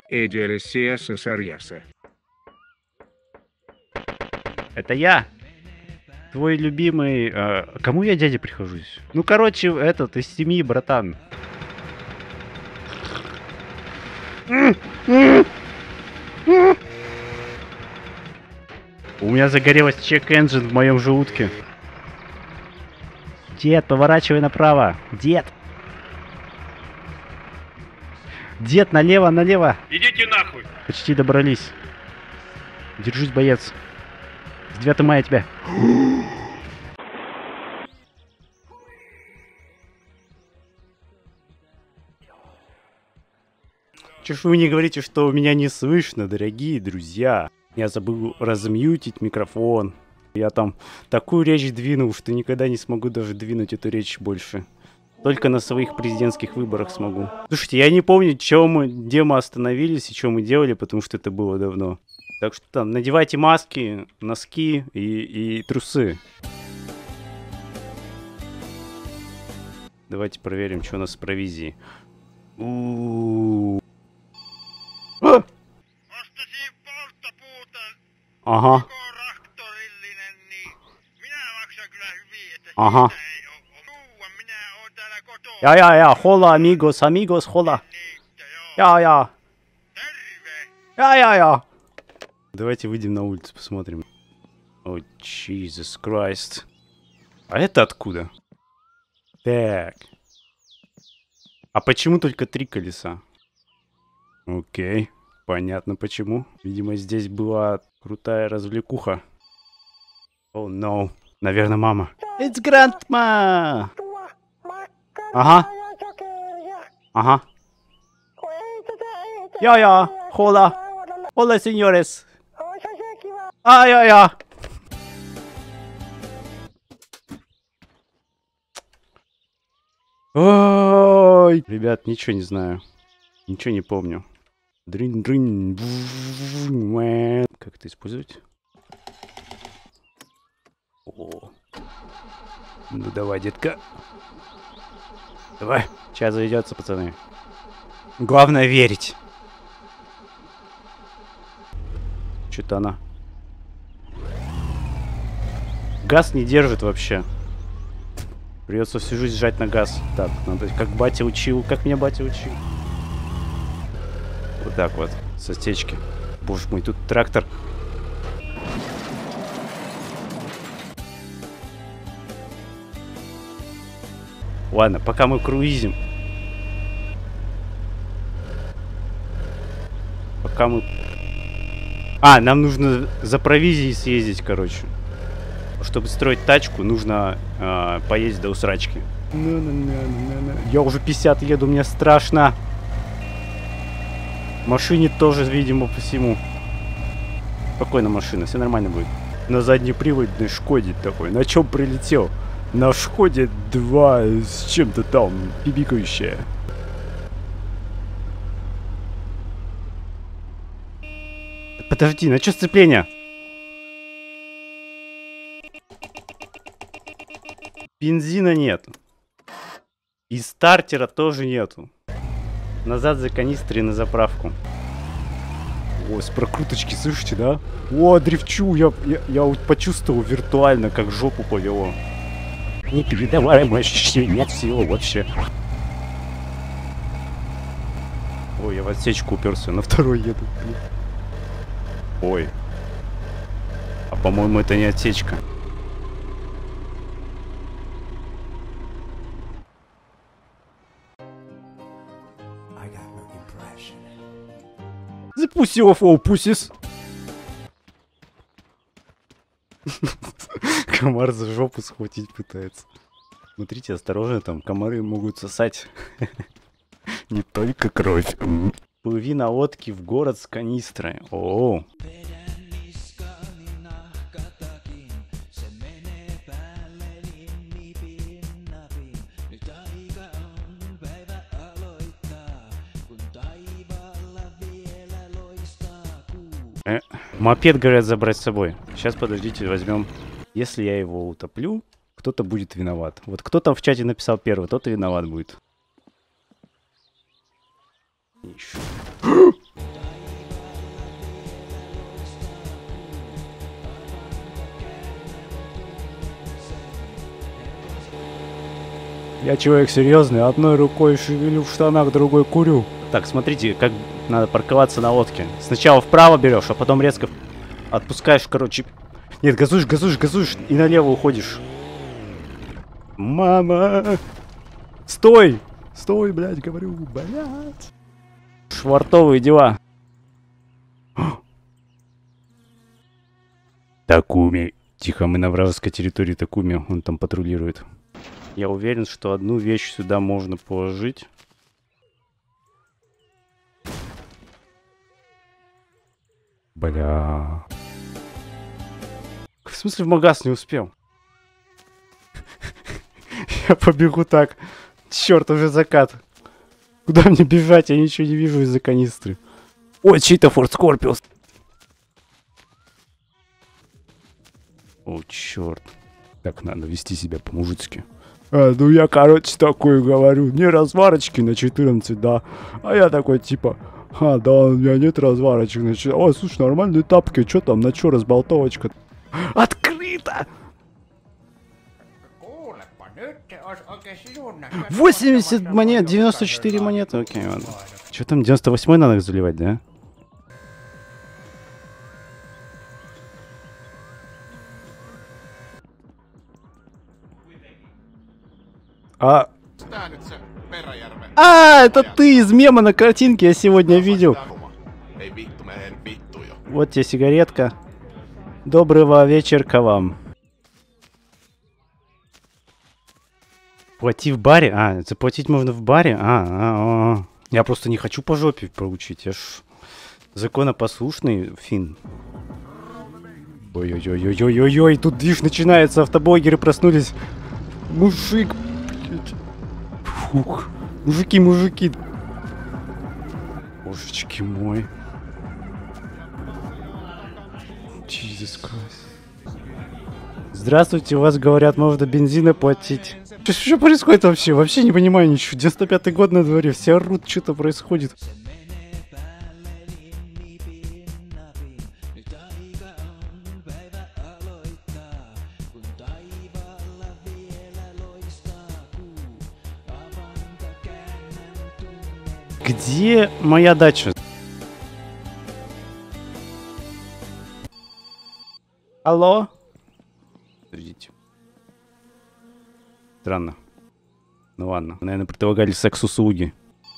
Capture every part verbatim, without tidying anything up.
Это я. Твой любимый... Э, кому я дядя прихожусь? Ну, короче, этот, из семьи, братан. У меня загорелась чек-энджин в моем желудке. Дед, поворачивай направо. Дед. Дед, налево, налево. Идите нахуй. Почти добрались. Держись, боец. С девятого мая тебя. Чё ж вы не говорите, что у меня не слышно, дорогие друзья? Я забыл размьютить микрофон. Я там такую речь двинул, что никогда не смогу даже двинуть эту речь больше. Только на своих президентских выборах смогу. Слушайте, я не помню, чем мы, где мы остановились и что мы делали, потому что это было давно. Так что там, надевайте маски, носки и, и трусы. Давайте проверим, что у нас с провизией. У-у-у. А! Ага. Ага. Я-я-я, хола, амигос, амигос, хола. Я-я. Я-я-я. Давайте выйдем на улицу, посмотрим. О, Jesus Christ. А это откуда? Так. А почему только три колеса? Окей. Понятно почему. Видимо, здесь была крутая развлекуха. О, oh, no. Наверное, мама. It's grandma! Ага. Ага. Я-я. Хола. Хола, сеньорес. А-я-я. Ой. Ребят, ничего не знаю. Ничего не помню. Дрин-дрин. Как это использовать? О. Ну давай, детка. Давай. Сейчас заведется, пацаны. Главное верить. Что-то она. Газ не держит вообще. Придется всю жизнь сжать на газ. Так, надо, как батя учил. Как меня батя учил. Вот так вот. Со стечки. Боже мой, тут трактор. Ладно, пока мы круизим. Пока мы... А, нам нужно за провизией съездить, короче. Чтобы строить тачку, нужно э, поездить до усрачки. Я уже пятьдесят еду, мне страшно. В машине тоже, видимо, по всему. Спокойно машина, все нормально будет. На заднеприводной Шкоде такой. На чем прилетел? На Шкоде два с чем-то там пибикающая. Подожди, на что сцепление? Бензина нет. И стартера тоже нету. Назад за канистрой на заправку. О, с прокруточки, слышите, да? О, дрифчу, я, я, я вот почувствовал виртуально, как жопу повело. Непередаваемое ощущение от всего вообще. Ой, я в отсечку уперся, на второй еду. Ой. А по-моему, это не отсечка. The pussy of all pussies. Комар за жопу схватить пытается. Смотрите, осторожно, там комары могут сосать. Не только кровь. Плыви на лодке в город с канистрой. О. Э, мопед, говорят, забрать с собой. Сейчас, подождите, возьмем. Если я его утоплю, кто-то будет виноват. Вот кто там в чате написал первый, тот и виноват будет. Я человек серьезный, одной рукой шевелю в штанах, другой курю. Так, смотрите, как надо парковаться на лодке. Сначала вправо берешь, а потом резко отпускаешь, короче. Нет, газуешь, газуешь, газуешь и налево уходишь. Мама! Стой! Стой, блядь, говорю, блядь. Швартовые дела. Такуми. Тихо, мы на вражеской территории Такуми, он там патрулирует. Я уверен, что одну вещь сюда можно положить. Бля. В смысле в магаз не успел? Я побегу так. Черт, уже закат. Куда мне бежать? Я ничего не вижу из-за канистры. Ой, чей-то Форд Скорпиус. О, черт. Так надо вести себя по-мужицки. А, ну я, короче, такой говорю. Не разварочки на четырнадцать, да. А я такой, типа, а, да, у меня нет разварочек на четырнадцать. Ой, слушай, нормальные тапки. Что там, на что разболтовочка? Открыто! восемьдесят монет, девяносто четыре монеты, окей, ладно. Что там, девяносто восемь надо заливать, да? А... А, это ты из мема на картинке, я сегодня видел. Вот тебе сигаретка. Доброго вечерка вам. Плати в баре? А, заплатить можно в баре? А, а, а. Я просто не хочу по жопе получить. Я ж законопослушный фин. Ой-ой-ой-ой-ой-ой, тут движ начинается, автоблогеры проснулись. Мужик. Фух. Мужики, мужики. Божечки мой. Jesus Christ. Здравствуйте, у вас говорят, можно бензина платить. Что, что происходит вообще? Вообще не понимаю ничего. девяносто пятый год на дворе, все орут, что-то происходит. Где моя дача? Алло? Подождите. Странно. Ну ладно. Наверное, предлагали секс-услуги.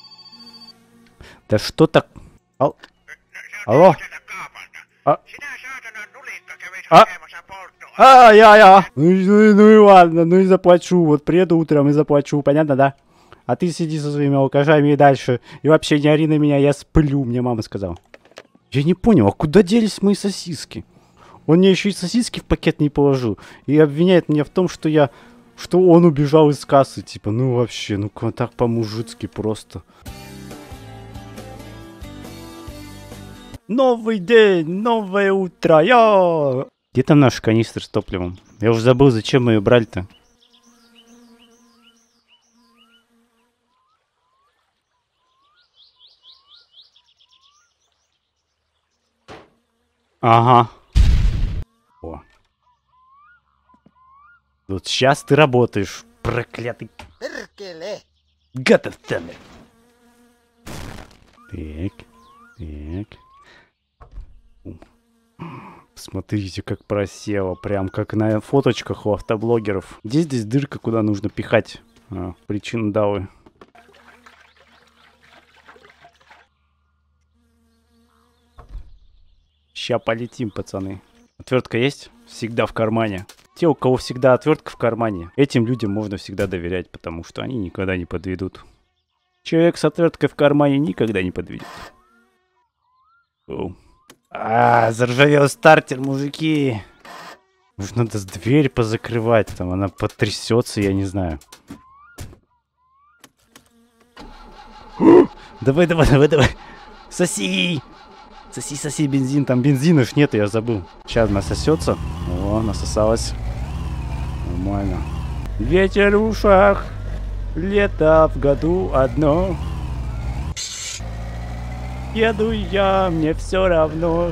Да что так? Ал... Алло? А... А... А, я, я. Ну, ну, ну и ладно, ну и заплачу. Вот приеду утром и заплачу, понятно, да? А ты сиди со своими алкашами и дальше. И вообще не ори на меня, я сплю, мне мама сказала. Я не понял, а куда делись мои сосиски? Он мне еще и сосиски в пакет не положил. И обвиняет меня в том, что я... Что он убежал из кассы. Типа, ну вообще, ну так по-мужицки просто. Новый день, новое утро, я... Где там наш канистр с топливом? Я уже забыл, зачем мы ее брали-то. Ага. О. Вот сейчас ты работаешь, проклятый. Готов там. Так, так. Смотрите, как просело, прям как на фоточках у автоблогеров. Где здесь дырка, куда нужно пихать а, причину давы? Ща полетим, пацаны. Отвертка есть? Всегда в кармане. Те, у кого всегда отвертка в кармане, этим людям можно всегда доверять, потому что они никогда не подведут. Человек с отверткой в кармане никогда не подведет. Оу. А, заржавел стартер, мужики. Может, надо дверь позакрывать, там она потрясется, я не знаю. Давай, давай, давай, давай. Соси! Соси, соси бензин, там бензина ж нет, я забыл. Сейчас насосется. О, насосалась. Нормально. Ветер в ушах, лето в году одно. Еду я, мне все равно.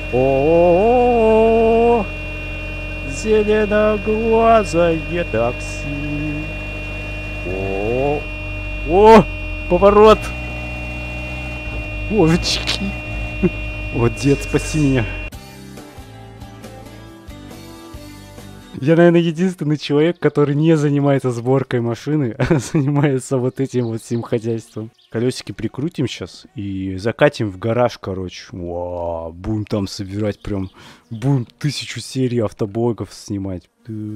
О, зеленоглазое такси. О, О, поворот. Божечки. О, дед, спаси меня. Я, наверное, единственный человек, который не занимается сборкой машины, а занимается вот этим вот всем хозяйством. Колесики прикрутим сейчас и закатим в гараж, короче. Вау, будем там собирать прям, будем тысячу серий автоблогов снимать.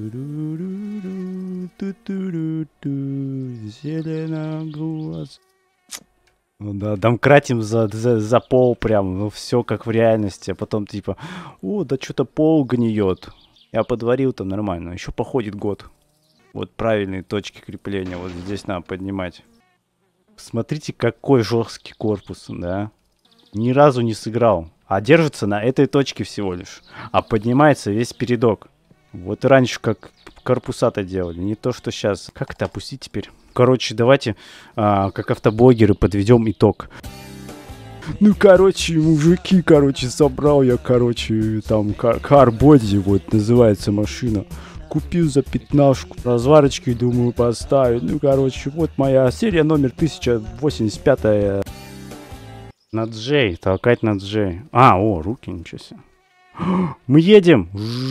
Зеленоглаз. Ну да, домкратим за, за, за пол прям, ну все как в реальности. А потом типа, о, да что-то пол гниет. Я подварил там нормально, еще походит год. Вот правильные точки крепления, вот здесь надо поднимать. Смотрите, какой жесткий корпус, да. Ни разу не сыграл. А держится на этой точке всего лишь. А поднимается весь передок. Вот и раньше как корпуса-то делали, не то что сейчас. Как это опустить теперь? Короче, давайте, а, как автоблогеры, подведем итог. Ну, короче, мужики, короче, собрал я, короче, там, карбоди, вот, называется машина. Купил за пятнашку, разварочки, думаю, поставить. Ну, короче, вот моя серия номер тысяча восемьдесят пять. На Джей, толкать на Джей. А, о, руки, ничего себе. Мы едем!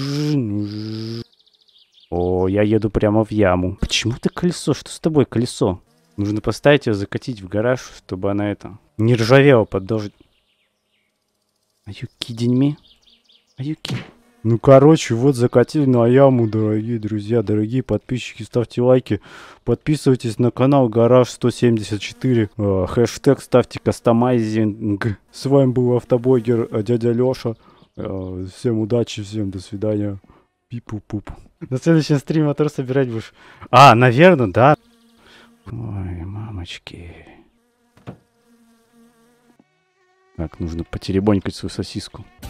О, я еду прямо в яму. Почему ты колесо? Что с тобой колесо? Нужно поставить ее, закатить в гараж, чтобы она это... не ржавела под дождь. Are you kidding me? Are you kidding? Ну, короче, вот закатили на яму, дорогие друзья, дорогие подписчики. Ставьте лайки, подписывайтесь на канал Гараж сто семьдесят четыре. Э, хэштег ставьте кастомайзинг. С вами был автоблогер э, дядя Леша. Э, всем удачи, всем до свидания. Пипу-пуп. На следующем стриме мотор собирать будешь? А, наверное, да. Ой, мамочки. Так, нужно потеребонькать свою сосиску.